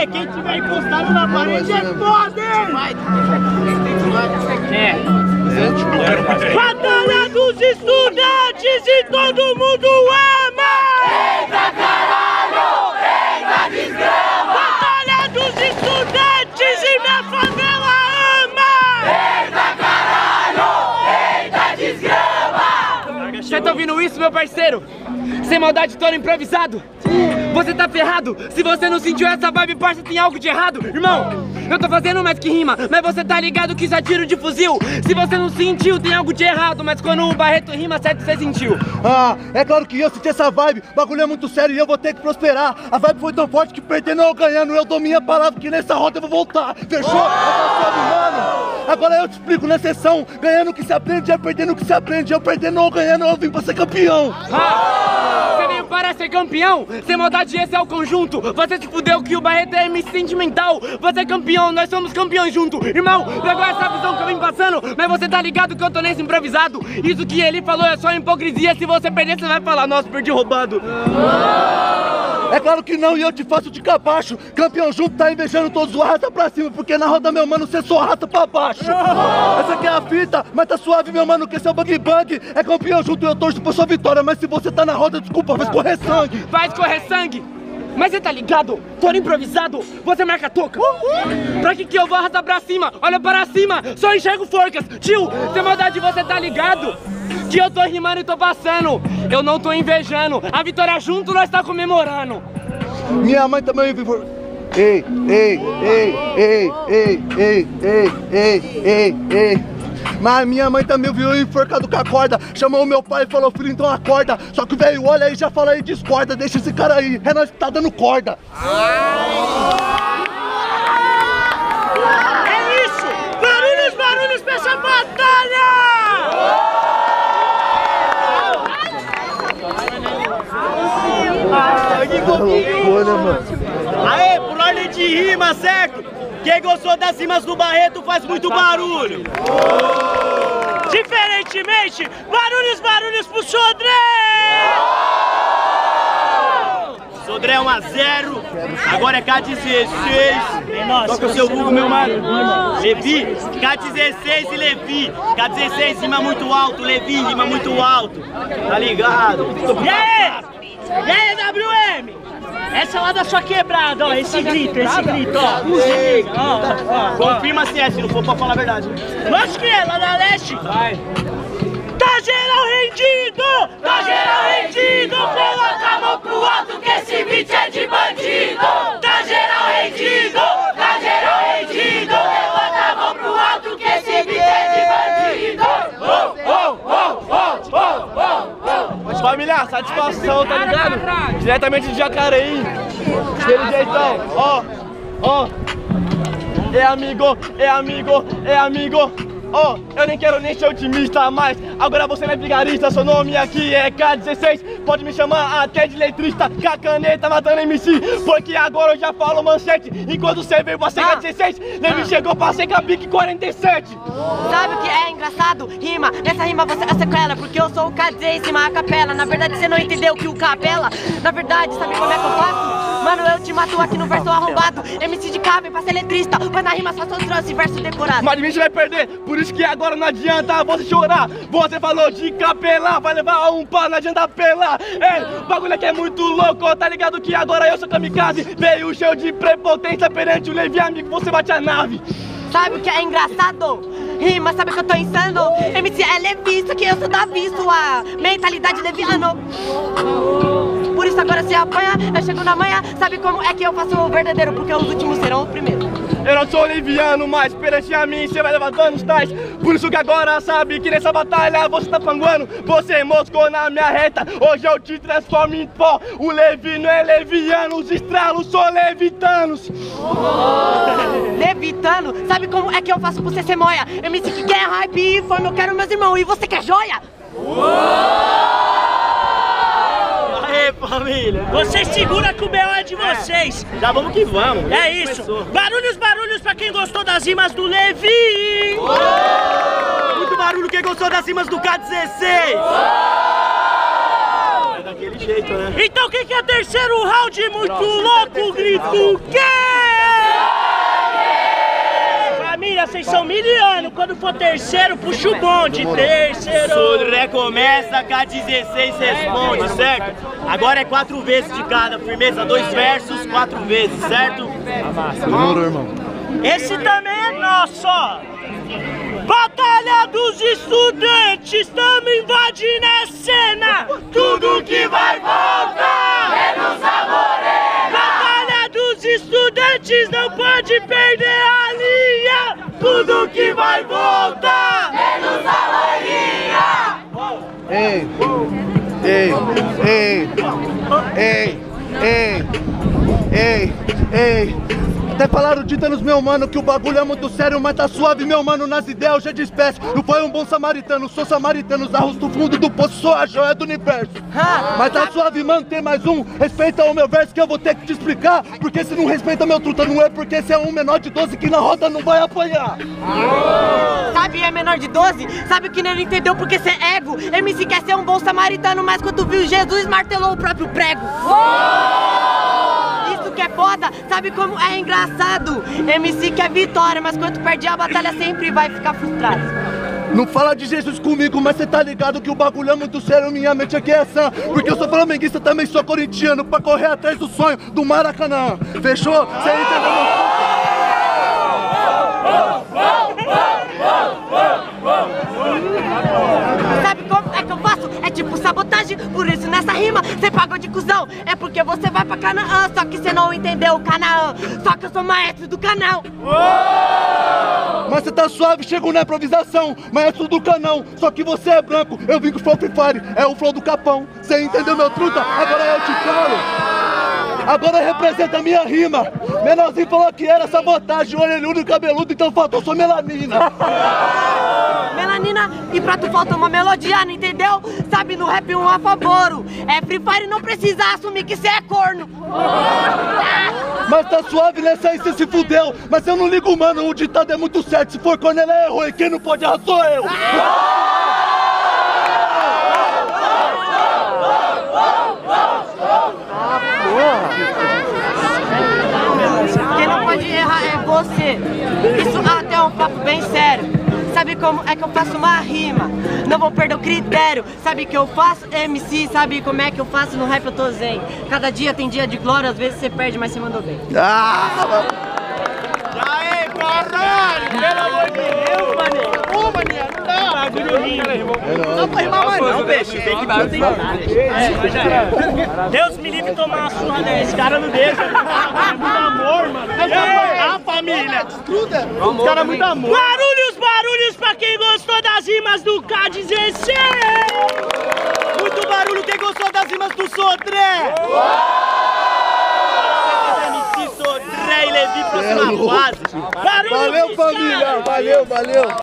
Aê, quem tiver encostado na parede é foda, hein? Batalha dos estudantes e todo mundo ama! Eita caralho! Eita desgrama! Batalha dos estudantes e minha favela ama! Eita caralho! Eita desgrama! Você tá ouvindo isso, meu parceiro? Sem maldade, todo improvisado. Você tá ferrado. Se você não sentiu essa vibe, parça, tem algo de errado. Irmão, eu tô fazendo mais que rima, mas você tá ligado que isso é tiro de fuzil. Se você não sentiu, tem algo de errado. Mas quando o Barreto rima, certo, você sentiu. Ah, é claro que eu senti essa vibe. O bagulho é muito sério e eu vou ter que prosperar. A vibe foi tão forte que perdendo ou ganhando, eu dou minha palavra que nessa roda eu vou voltar. Fechou? Mano. Agora eu te explico na sessão. Ganhando o que se aprende, é perdendo o que se aprende. Eu perdendo ou ganhando, eu vim pra ser campeão. Você veio para ser campeão. Sem maldade, esse é o conjunto. Você se fudeu que o Barreto é MC sentimental. Você é campeão, nós somos campeões junto. Irmão, pegou essa visão que eu vim passando, mas você tá ligado que eu tô nesse improvisado. Isso que ele falou é só hipocrisia. Se você perder, você vai falar, nossa, perdi roubado. É claro que não, e eu te faço de capacho. Campeão junto tá invejando todos, arrasta pra cima. Porque na roda, meu mano, cê só arrasta pra baixo. Essa aqui é a fita, mas tá suave, meu mano, que esse é o bang bang. É campeão junto, eu torço por sua vitória. Mas se você tá na roda, desculpa, vai escorrer sangue. Vai escorrer sangue. Mas você tá ligado? Tô improvisado, você marca a toca. Pra que eu vou arrastar pra cima? Olha para cima, só enxergo forcas. Tio, sem maldade, você tá ligado? Que eu tô rimando e tô passando. Eu não tô invejando. A vitória junto nós tá comemorando. Minha mãe também vive. Ei, ei, ei, ei, ei, ei, ei, ei, ei, ei. Mas minha mãe também viu enforcado com a corda. Chamou o meu pai e falou, filho, então acorda. Só que o velho olha aí e já fala aí, discorda. Deixa esse cara aí, é nós que tá dando corda. É isso! Barulhos, barulhos pra essa batalha! Que loucura, mano. Aê, por ordem de rima, certo? Quem gostou das rimas do Barreto faz muito barulho. Diferentemente, barulhos, barulhos pro Sodré! Sodré 1 a 0, agora é K16. Toca o seu Google, meu mano. Levi, K16 e Levi. K16 rima muito alto, Levi rima muito alto. Tá ligado? E aí, WM? Essa lá da sua quebrada, ó, esse grito, ó. Confirma se é, se não for pra falar a verdade. Acho que é, lá da leste. Vai. Tá geral rendido! Tá geral rendido! Coloca a mão pro alto que esse beat é de bandido! Tá geral rendido! Tá geral rendido! Levanta a mão pro alto que esse beat é de bandido! Família, satisfação, tá ligado? Diretamente de Jacareí. Aquele jeitão, ó. É amigo, é amigo, é amigo. Ó, eu nem quero nem ser otimista, mas agora você não é vigarista. Seu nome aqui é K16. Pode me chamar até de letrista. Com a caneta matando MC. Porque agora eu já falo manchete. Enquanto você veio pra ser K16, Levi chegou pra ser K-Pique 47. Sabe o que é engraçado? Rima, nessa rima você é sequela. Porque eu sou o K16, rima a capela. Na verdade você não entendeu que o capela. Na verdade, sabe como é que eu faço? Mano, eu te mato aqui no verso arrombado. MC de K vem pra ser letrista. Mas na rima só trouxe verso decorado. Mas a gente vai perder, por isso que agora não adianta você chorar. Você falou de capelar, vai levar um pau, não adianta apelar. Ei, o bagulho aqui é muito louco, tá ligado que agora eu sou kamikaze. Veio cheio de prepotência perante o Levi, amigo, você bate a nave. Sabe o que é engraçado? Rima, sabe que eu tô insano? MC é Levi, só que eu sou Davi, sua mentalidade leviano. Por isso agora se apanha, eu chego na manhã. Sabe como é que eu faço o verdadeiro? Porque os últimos serão o primeiro. Eu não sou leviano, mas perante a mim você vai levar danos tais. Por isso que agora sabe que nessa batalha você tá panguando. Você moscou na minha reta, hoje eu te transformo em pó. O Levi não é leviano, os estralos são levitanos. Levitano? Sabe como é que eu faço pra você ser moia? MC que quer hype e fome, eu quero meus irmãos. E você quer joia? Aê, família! Vocês segura que o B.O. é de vocês! Já vamos que vamos! É isso! Barulhos, barulhos pra quem gostou das rimas do Levi! Muito barulho quem gostou das rimas do K16! É daquele jeito, né? Então quem quer terceiro round muito louco, grito que? vocês são miliano. Quando for terceiro, puxa o bonde. Terceiro. Tudo recomeça, K16 responde, certo? Agora é 4 vezes de cada. Firmeza, 2 versos, 4 vezes, certo? Demorou, irmão. Esse também é nosso, ó. Batalha dos estudantes, tamo invadindo a cena. Tudo que vai voltar, menos a morena. Batalha dos estudantes, não pode perder a linha. Tudo que vai voltar, menos a loirinha. Ei, ei, ei, ei, ei, ei, ei. Até falaram dítanos, meu mano, que o bagulho é muito sério, mas tá suave, meu mano, nas ideias hoje é de espécie. Não foi um bom samaritano, sou samaritano, os arros do fundo do poço, sou a joia do universo. Mas tá suave, mano, tem mais um. Respeita o meu verso que eu vou ter que te explicar. Porque se não respeita meu truta, não é porque você é um menor de 12 que na roda não vai apanhar. Sabe, é menor de 12? Sabe que não entendeu porque você é ego? MC quer ser um bom samaritano, mas quando viu Jesus, martelou o próprio prego. Isso que é foda, sabe como é engraçado? MC quer vitória, mas quando perde a batalha sempre vai ficar frustrado. Não fala de Jesus comigo, mas cê tá ligado que o bagulho é muito sério, minha mente aqui é sã. Porque eu sou flamenguista, também sou corintiano, pra correr atrás do sonho do Maracanã. Fechou? Cê entendeu? Sabe como é que eu faço? É tipo sabotagem, por isso nessa rima cê pagou de cuzão. É porque você vai pra Canaã, só que cê não entendeu o Canaã. Só que eu sou maestro do canal. Mas cê tá suave, chego na improvisação, maestro do canão. Só que você é branco, eu vim com o Flow Free Fire, é o flow do capão. Cê entendeu meu truta? Agora eu te falo. Agora representa a minha rima. Menorzinho falou que era sabotagem, orelhudo e cabeludo, então faltou só melanina. Melanina, e pra tu falta uma melodia, não entendeu? Sabe, no rap um afavoro. É Free Fire, não precisa assumir que cê é corno. Mas tá suave nessa aí, cê se fudeu. Mas eu não ligo, mano, o ditado é muito certo. Se for corno, ela errou, e quem não pode errar sou eu. Quem não pode errar é você. Isso até é um papo bem sério. Sabe como é que eu faço uma rima? Não vou perder o critério. Sabe que eu faço MC, sabe como é que eu faço no rap? Eu tô zen. Cada dia tem dia de glória, às vezes você perde, mas você mandou bem. Aê, caralho! Pelo amor de Deus, mané! Ô, mané, não dá! Bagulho lindo! Não pra rimar mais não, peixe! Tem que proteger! Deus me livre de tomar uma surra dessa. Esse cara não deixa. É muito amor, mano. A família! Os caras é muito amor. Barulhos, barulhos pra quem gostou das rimas do K16. Muito barulho quem gostou das rimas do Sodré! MC Sodré e Levi, próxima fase! Valeu, família! Valeu, valeu!